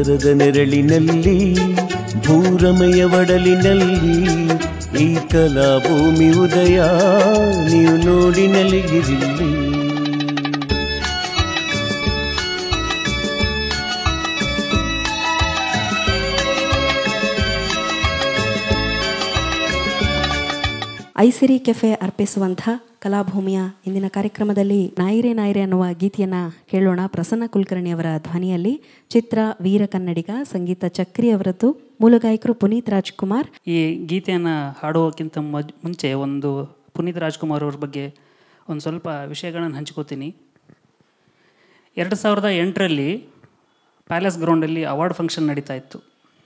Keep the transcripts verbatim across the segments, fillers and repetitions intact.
ಪರಿಸರದ ನೆರಳಿನಲ್ಲಿ ಭೂರಮೆಯ ಒಡಲಿನಲ್ಲಿ ಈ ಕಲಾ ಭೂಮಿ ಉದಯ ನೀವು ನೋಡಿ ನಲಿಗಿರಿಲ್ಲಿ. ಐಸಿರಿ ಕೆಫೆ ಅರ್ಪಿಸುವಂಥ ಕಲಾಭೂಮಿಯ ಇಂದಿನ ಕಾರ್ಯಕ್ರಮದಲ್ಲಿ ನಾಯಿರೆ ನಾಯಿರೆ ಅನ್ನುವ ಗೀತೆಯನ್ನು ಕೇಳೋಣ. ಪ್ರಸನ್ನ ಕುಲಕರ್ಣಿ ಅವರ ಧ್ವನಿಯಲ್ಲಿ. ಚಿತ್ರ ವೀರ ಕನ್ನಡಿಗ, ಸಂಗೀತ ಚಕ್ರಿ ಅವರದ್ದು, ಮೂಲ ಗಾಯಕರು ಪುನೀತ್ ರಾಜ್ಕುಮಾರ್. ಈ ಗೀತೆಯನ್ನು ಹಾಡುವಕ್ಕಿಂತ ಮುಂಚೆ ಒಂದು ಪುನೀತ್ ರಾಜ್ಕುಮಾರ್ ಅವ್ರ ಬಗ್ಗೆ ಒಂದು ಸ್ವಲ್ಪ ವಿಷಯಗಳನ್ನು ಹಂಚ್ಕೋತೀನಿ. ಎರಡು ಸಾವಿರದ ಎಂಟರಲ್ಲಿ ಪ್ಯಾಲೇಸ್ ಗ್ರೌಂಡಲ್ಲಿ ಅವಾರ್ಡ್ ಫಂಕ್ಷನ್ ನಡೀತಾ ಇತ್ತು.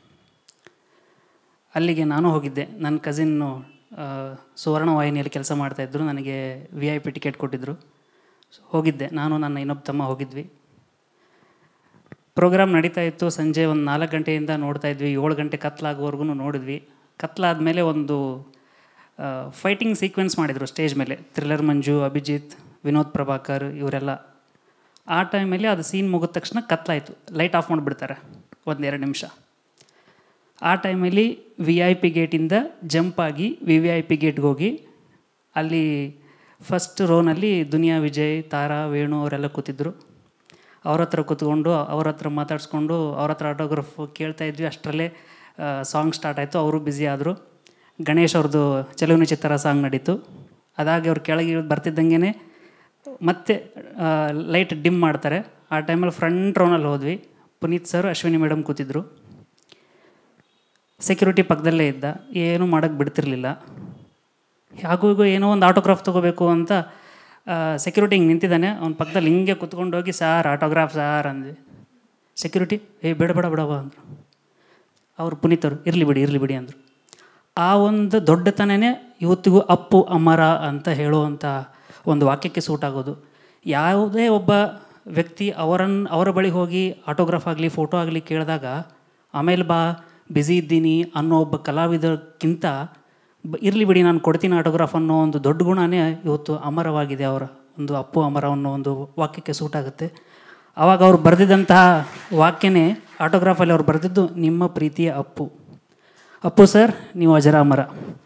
ಅಲ್ಲಿಗೆ ನಾನು ಹೋಗಿದ್ದೆ. ನನ್ನ ಕಸಿನ್ನು ಸುವರ್ಣ ವಾಹಿನಿಯಲ್ಲಿ ಕೆಲಸ ಮಾಡ್ತಾಯಿದ್ರು. ನನಗೆ ವಿ ಐ ಪಿ ಟಿಕೆಟ್ ಕೊಟ್ಟಿದ್ದರು. ಹೋಗಿದ್ದೆ, ನಾನು ನನ್ನ ಇನ್ನೊಬ್ಬ ತಮ್ಮ ಹೋಗಿದ್ವಿ. ಪ್ರೋಗ್ರಾಮ್ ನಡೀತಾ ಇತ್ತು. ಸಂಜೆ ಒಂದು ನಾಲ್ಕು ಗಂಟೆಯಿಂದ ನೋಡ್ತಾ ಇದ್ವಿ. ಏಳು ಗಂಟೆ ಕತ್ಲಾಗುವವರೆಗೂ ನೋಡಿದ್ವಿ. ಕತ್ಲಾದಮೇಲೆ ಒಂದು ಫೈಟಿಂಗ್ ಸೀಕ್ವೆನ್ಸ್ ಮಾಡಿದರು ಸ್ಟೇಜ್ ಮೇಲೆ. ಥ್ರಿಲ್ಲರ್ ಮಂಜು, ಅಭಿಜಿತ್, ವಿನೋದ್ ಪ್ರಭಾಕರ್ ಇವರೆಲ್ಲ. ಆ ಟೈಮಲ್ಲಿ ಅದು ಸೀನ್ ಮುಗಿದ ತಕ್ಷಣ ಕತ್ಲಾಯಿತು. ಲೈಟ್ ಆಫ್ ಮಾಡಿಬಿಡ್ತಾರೆ ಒಂದೆರಡು ನಿಮಿಷ. ಆ ಟೈಮಲ್ಲಿ ವಿ ಐ ಪಿ ಗೇಟಿಂದ ಜಂಪ್ ಆಗಿ ವಿ ವಿ ಐ ಪಿ ಗೇಟ್ಗೆ ಹೋಗಿ ಅಲ್ಲಿ ಫಸ್ಟ್ ರೋನಲ್ಲಿ ದುನಿಯಾ ವಿಜಯ್, ತಾರಾ, ವೇಣು ಅವರೆಲ್ಲ ಕೂತಿದ್ದರು. ಅವ್ರ ಹತ್ರ ಕೂತ್ಕೊಂಡು ಅವ್ರ ಹತ್ರ ಮಾತಾಡಿಸ್ಕೊಂಡು ಅವ್ರ ಹತ್ರ ಆಟೋಗ್ರಾಫ್ ಕೇಳ್ತಾ ಇದ್ವಿ. ಅಷ್ಟರಲ್ಲೇ ಸಾಂಗ್ ಸ್ಟಾರ್ಟ್ ಆಯಿತು. ಅವರು ಬ್ಯುಸಿ ಆದರು. ಗಣೇಶ್ ಅವ್ರದ್ದು ಚೆಲುವಿನ ಚಿತ್ತರ ಸಾಂಗ್ ನಡೀತು. ಅದಾಗಿ ಅವ್ರು ಕೆಳಗೆ ಬರ್ತಿದ್ದಂಗೆ ಮತ್ತೆ ಲೈಟ್ ಡಿಮ್ ಮಾಡ್ತಾರೆ. ಆ ಟೈಮಲ್ಲಿ ಫ್ರಂಟ್ ರೋನಲ್ಲಿ ಹೋದ್ವಿ. ಪುನೀತ್ ಸರ್, ಅಶ್ವಿನಿ ಮೇಡಮ್ ಕೂತಿದ್ರು. ಸೆಕ್ಯೂರಿಟಿ ಪಕ್ಕದಲ್ಲೇ ಇದ್ದ. ಏನೂ ಮಾಡೋಕ್ಕೆ ಬಿಡ್ತಿರ್ಲಿಲ್ಲ. ಹಾಗೂ ಈಗ ಏನೋ ಒಂದು ಆಟೋಗ್ರಾಫ್ ತೊಗೋಬೇಕು ಅಂತ ಸೆಕ್ಯೂರಿಟಿ ಹಿಂಗೆ ನಿಂತಿದ್ದಾನೆ. ಅವ್ನ ಪಕ್ಕದಲ್ಲಿ ಹಿಂಗೆ ಕುತ್ಕೊಂಡೋಗಿ, ಸಾರ್ ಆಟೋಗ್ರಾಫ್ ಸಾರ್ ಅಂದ್ವಿ. ಸೆಕ್ಯೂರಿಟಿ ಏ ಬೇಡ ಬೇಡ ಬಿಡವ ಅಂದರು. ಅವರು ಪುನೀತರು ಇರಲಿ ಬಿಡಿ ಇರಲಿ ಬಿಡಿ ಅಂದರು. ಆ ಒಂದು ದೊಡ್ಡತನನೇ ಇವತ್ತಿಗೂ ಅಪ್ಪು ಅಮರ ಅಂತ ಹೇಳುವಂಥ ಒಂದು ವಾಕ್ಯಕ್ಕೆ ಸೂಟ್ ಆಗೋದು. ಯಾವುದೇ ಒಬ್ಬ ವ್ಯಕ್ತಿ ಅವರನ್ನು ಅವರ ಬಳಿ ಹೋಗಿ ಆಟೋಗ್ರಾಫ್ ಆಗಲಿ ಫೋಟೋ ಆಗಲಿ ಕೇಳಿದಾಗ ಆಮೇಲೆ ಬಾ ಬ್ಯುಸಿ ಇದ್ದೀನಿ ಅನ್ನೋ ಒಬ್ಬ ಕಲಾವಿದಕ್ಕಿಂತ ಇರಲಿ ಬಿಡಿ ನಾನು ಕೊಡ್ತೀನಿ ಆಟೋಗ್ರಾಫ್ ಅನ್ನೋ ಒಂದು ದೊಡ್ಡ ಗುಣನೇ ಇವತ್ತು ಅಮರವಾಗಿದೆ. ಅವರ ಒಂದು ಅಪ್ಪು ಅಮರ ಅನ್ನೋ ಒಂದು ವಾಕ್ಯಕ್ಕೆ ಸೂಟ್ ಆಗುತ್ತೆ. ಆವಾಗ ಅವ್ರು ಬರೆದಿದ್ದಂತಹ ವಾಕ್ಯನೇ ಆಟೋಗ್ರಾಫಲ್ಲಿ ಅವ್ರು ಬರೆದಿದ್ದು, ನಿಮ್ಮ ಪ್ರೀತಿಯ ಅಪ್ಪು. ಅಪ್ಪು ಸರ್, ನೀವು ಅಜರಾಮರ.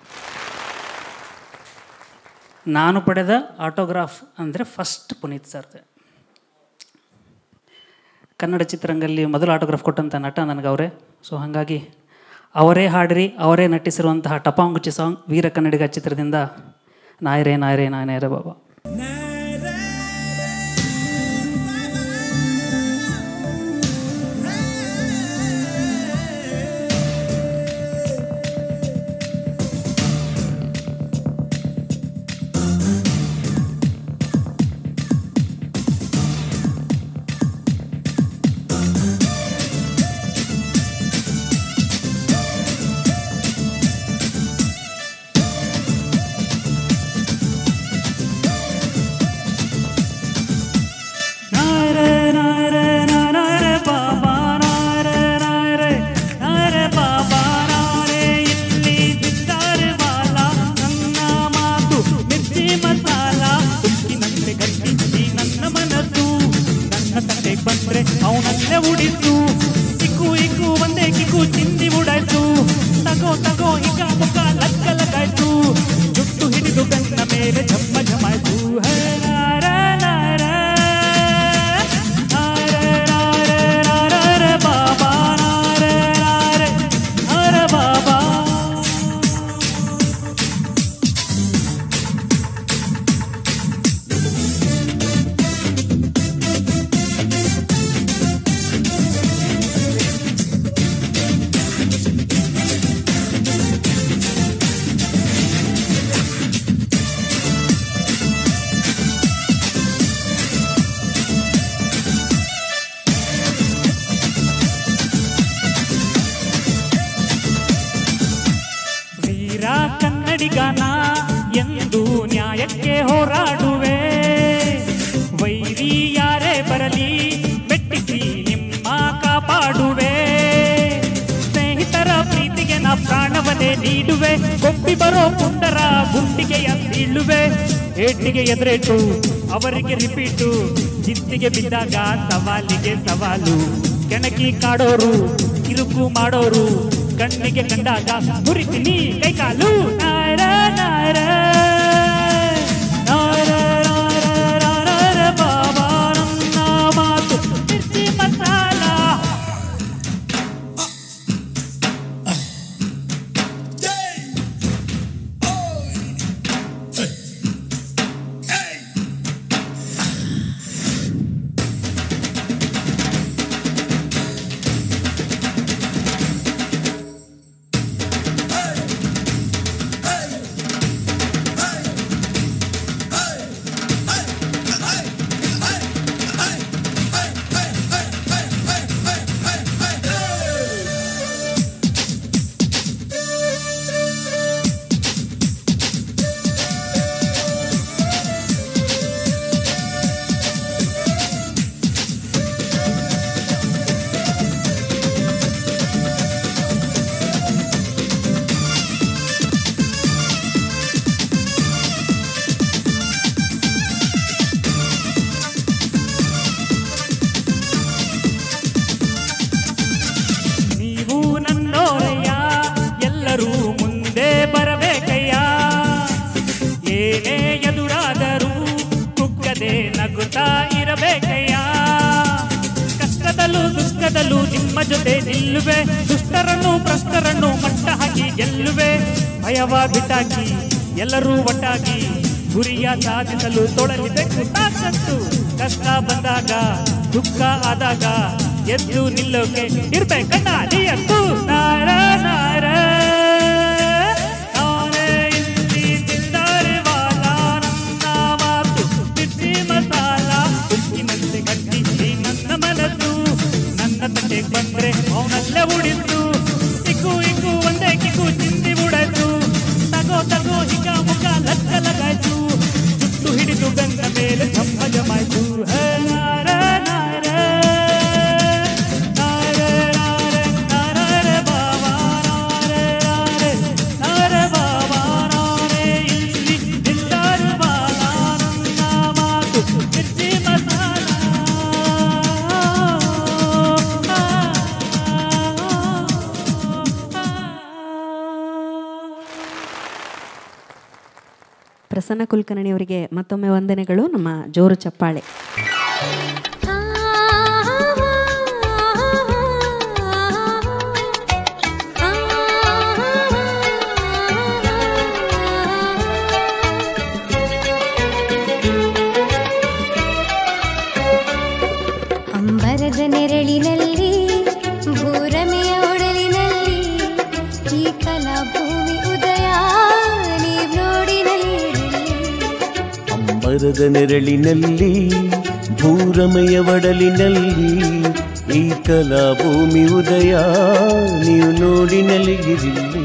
ನಾನು ಪಡೆದ ಆಟೋಗ್ರಾಫ್ ಅಂದರೆ ಫಸ್ಟ್ ಪುನೀತ್ ಸರ್ದೆ. ಕನ್ನಡ ಚಿತ್ರರಂಗದಲ್ಲಿ ಮೊದಲು ಆಟೋಗ್ರಾಫ್ ಕೊಟ್ಟಂಥ ನಟ ನನಗೆ ಅವರೇ. ಸೊ ಹಾಗಾಗಿ ಅವರೇ ಹಾಡಿರಿ, ಅವರೇ ನಟಿಸಿರುವಂತಹ ಟಪಾಂಗುಚಿ ಸಾಂಗ್ ವೀರ ಕನ್ನಡಿಗ ಚಿತ್ರದಿಂದ ನಾಯರೇ ನಾಯರೇ ನಾಯರೇ ಬಾಬಾ. ಅವನಲ್ಲೇ ಉಡಿಸು ಇಕ್ಕು ಇಕ್ಕು ಒಂದೇ ಕಿಕ್ಕು ಚಿಂದಿ ಉಡಾಯ್ತು. ತಗೋ ತಗೋ ಈಗ ಮುಖ ಲಕ್ಕ ಲಗಾಯ್ತು. ಜುಟ್ಟು ಹಿಡಿದು ಬೆನ್ನ ಮೇಲೆ ಝಮ್ಮ ಝಮಾಯ್ತು. ಬಾಬಾ ಬಾಬಾ ಕನ್ನಡಿಗನ ಎಂದು ನ್ಯಾಯಕ್ಕೆ ಹೋರಾಡುವೆ. ವೈರಿ ಯಾರೇ ಬರಲಿ ಮೆಟ್ಟಿಸಿ ನಿಮ್ಮ ಕಾಪಾಡುವೆ. ಸ್ನೇಹಿತರ ಪ್ರೀತಿಗೆ ನಾ ಪ್ರಾಣವನ್ನೇ ನೀಡುವೆ. ಕೊಪ್ಪಿ ಬರೋ ಪುಂಡರ ಗುಂಡಿಗೆಯ ಬೀಳುವೆ. ಏಟಿಗೆ ಎದುರೇಟು ಅವರಿಗೆ ರಿಪೀಟು. ಜಿತ್ತಿಗೆ ಬಿದ್ದಾಗ ಸವಾಲಿಗೆ ಸವಾಲು. ಕೆಣಕಿ ಕಾಡೋರು ಕಿರುಕು ಮಾಡೋರು ಕಣ್ಣಿಗೆ ಕಂಡಾಗ ಮುರಿತೀನಿ ಕೈಕಾಲು. ನಾರ ನಾರ ನಾರ ನಾರ ನಾರ ಬಾಬಾ ನನ್ನ ಮಾತು ಮಿರ್ಚಿ ಮಸಾಲ. ನಗುತ್ತಾ ಇರಬೇಕಯ್ಯ, ಕಷ್ಟದಲ್ಲೂ ದುಃಖದಲ್ಲೂ ನಿಮ್ಮ ಜೊತೆ ನಿಲ್ಲುವೆ, ದುಷ್ಟರನ್ನು ಭ್ರಷ್ಟರನ್ನು ಮಟ್ಟ ಹಾಕಿ ಗೆಲ್ಲುವೆ. ಭಯವ ಬಿಟ್ಟಾಕಿ ಎಲ್ಲರೂ ಒಟ್ಟಾಗಿ ಗುರಿಯ ಸಾಧಿಸಲು ತೊಡಲಿಬೇಕು ತಾಕತ್ತು. ಕಷ್ಟ ಬಂದಾಗ ದುಃಖ ಆದಾಗ ಎದ್ದು ನಿಲ್ಲೋಕೆ ಇರ್ಬೇಕಣ್ಣ ನಿಯತ್ತು. ನಾರ ನಾರ ಬಂದ್ರೆ ಅವನಲ್ಲೇ ಉಡಿಸು, ಇಕ್ಕು ಇಕ್ಕು ಒಂದೇ ಕಿಕ್ಕು ಚಿಂದಿ ಉಡಾಯ್ತು, ತಗೋ ತಗೋ ಹಿಗ ಮುಖ ಲಕ್ಕ ಲಗಾಯ್ತು, ಜುಟ್ಟು ಹಿಡಿದು ಗಂಡ ಮೇಲೆ ಜಮ್ಮ ಜಮಾಯ್ತು. ನಾರ ನಾರ ನಾರ ನಾರ ನಾರ ಬಾಬಾ ನಾರ ನಾರ ಬಾಬಾ ನಾರೇ ಇಲ್ಲಿ ನಿಲ್ಲಾರು ಬಾಲ ನನ್ನ ಮಾತು ಮಿರ್ಚಿ ಮಸಾಲ. ಪ್ರಸನ್ನ ಕುಲಕರ್ಣಿ ಅವರಿಗೆ ಮತ್ತೊಮ್ಮೆ ವಂದನೆಗಳು, ನಮ್ಮ ಜೋರು ಚಪ್ಪಾಳೆ. ಅಂಬರದ ನೆರಳಿನಲ್ಲಿ ಭೂರಮೆಯ ಒಡಲಿನಲ್ಲಿ ಈ ಕಲಾ ಭೂಮಿ ಉದಯ ನೀವ್ ನೋಡಿನಲ್ಲಿ. ಅಂಬರದ ನೆರಳಿನಲ್ಲಿ ಭೂರಮೆಯ ಒಡಲಿನಲ್ಲಿ ಈ ಕಲಾ ಭೂಮಿ ಉದಯ ನೀವು ನೋಡಿ ನಲಿಗಿರಿಲ್ಲಿ.